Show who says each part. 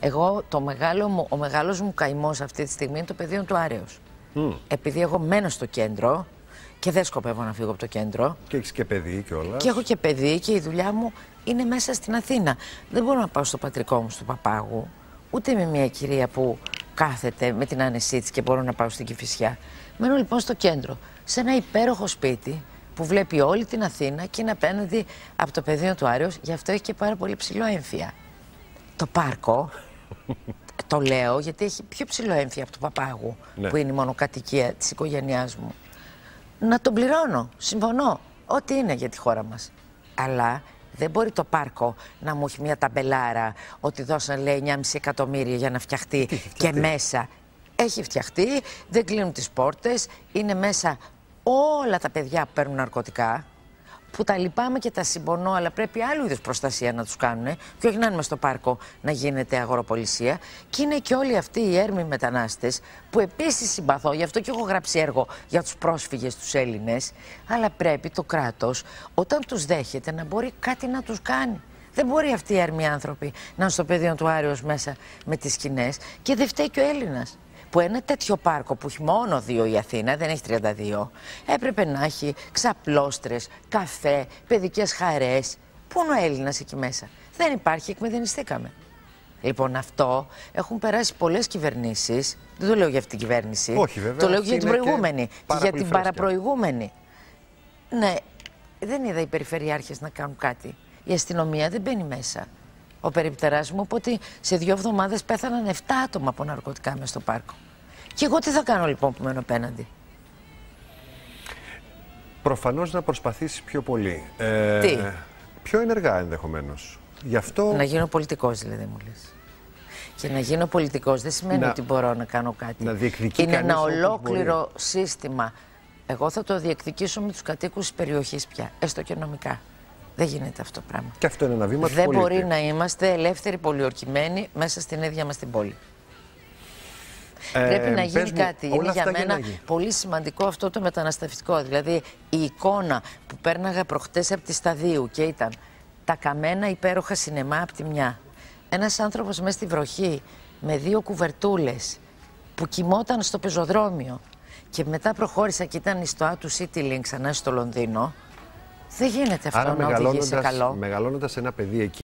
Speaker 1: Εγώ, ο μεγάλος μου καημός αυτή τη στιγμή είναι το πεδίο του Άρεως. Επειδή εγώ μένω στο κέντρο και δεν σκοπεύω να φύγω από το κέντρο.
Speaker 2: Και έχεις και παιδί κιόλας.
Speaker 1: Και έχω και παιδί και η δουλειά μου είναι μέσα στην Αθήνα. Δεν μπορώ να πάω στο πατρικό μου, στο Παπάγου, ούτε με μια κυρία που κάθεται με την άνεσή της και μπορώ να πάω στην Κηφισιά. Μένω λοιπόν στο κέντρο, σε ένα υπέροχο σπίτι που βλέπει όλη την Αθήνα και είναι απέναντι από το πεδίο του Άρεως, γι' αυτό έχει και πάρα πολύ ψηλό έμφυα. Το πάρκο, το λέω γιατί έχει πιο ψηλό έμφυα από το Παπάγου, που είναι η μονοκατοικία της οικογένειάς μου. Να τον πληρώνω, συμφωνώ, ό,τι είναι για τη χώρα μας. Αλλά δεν μπορεί το πάρκο να μου έχει μια ταμπελάρα ότι δώσαν, λέει, 9,5 εκατομμύρια για να φτιαχτεί και μέσα. Έχει φτιαχτεί, δεν κλείνουν τις πόρτες, είναι μέσα όλα τα παιδιά που παίρνουν ναρκωτικά, που τα λυπάμαι και τα συμπονώ, αλλά πρέπει άλλου είδους προστασία να τους κάνουν και όχι να είναι μες στο πάρκο να γίνεται αγοροπολισία. Και είναι και όλοι αυτοί οι έρμοι μετανάστες που επίσης συμπαθώ, γι' αυτό και έχω γράψει έργο για τους πρόσφυγες τους Έλληνες, αλλά πρέπει το κράτος όταν τους δέχεται να μπορεί κάτι να τους κάνει. Δεν μπορεί αυτοί οι έρμοι άνθρωποι να είναι στο πεδίο του Άρεως μέσα με τις σκηνές και δεν φταίει και ο Έλληνας. Που ένα τέτοιο πάρκο που έχει μόνο 2 η Αθήνα, δεν έχει 32, έπρεπε να έχει ξαπλώστρες, καφέ, παιδικές χαρές. Πού είναι ο Έλληνας εκεί μέσα? Δεν υπάρχει, εκμηδενιστήκαμε. Λοιπόν, αυτό έχουν περάσει πολλές κυβερνήσεις. Δεν το λέω για αυτή την κυβέρνηση.
Speaker 2: Όχι, βέβαια.
Speaker 1: Το λέω για την προηγούμενη και για την παραπροηγούμενη. Ναι, δεν είδα οι περιφερειάρχες να κάνουν κάτι. Η αστυνομία δεν μπαίνει μέσα. Ο περιπτεράς μου είπε ότι σε 2 εβδομάδες πέθαναν 7 άτομα από ναρκωτικά μέσα στο πάρκο. Και εγώ τι θα κάνω λοιπόν που μένω απέναντι?
Speaker 2: Προφανώς να προσπαθήσεις πιο πολύ.
Speaker 1: Τι?
Speaker 2: Πιο ενεργά ενδεχομένως. Γι' αυτό...
Speaker 1: Να γίνω πολιτικός δηλαδή μου λες. Και να γίνω πολιτικός δεν σημαίνει ότι μπορώ να κάνω κάτι.
Speaker 2: Να διεκδικεί
Speaker 1: είναι ένα
Speaker 2: κανείς
Speaker 1: ολόκληρο σύστημα. Εγώ θα το διεκδικήσω με τους κατοίκους της περιοχής πια, έστω και νομικά. Δεν γίνεται αυτό το πράγμα.
Speaker 2: Και αυτό είναι ένα βήμα του
Speaker 1: Δεν
Speaker 2: πολίτη.
Speaker 1: μπορεί να είμαστε ελεύθεροι πολιορκημένοι μέσα στην ίδια μας την πόλη. Πρέπει να γίνει κάτι. Είναι για μένα πολύ σημαντικό αυτό το μεταναστευτικό. Δηλαδή η εικόνα που πέρναγα προχτές από τη Σταδίου και ήταν τα καμένα υπέροχα σινεμά από τη μια. Ένας άνθρωπος μέσα στη βροχή με 2 κουβερτούλες που κοιμόταν στο πεζοδρόμιο και μετά προχώρησα και ήταν στο Άτου City Link ξανά στο Λονδίνο. Δεν γίνεται αυτό να οδηγεί σε καλό.
Speaker 2: Μεγαλώνοντας ένα παιδί εκεί.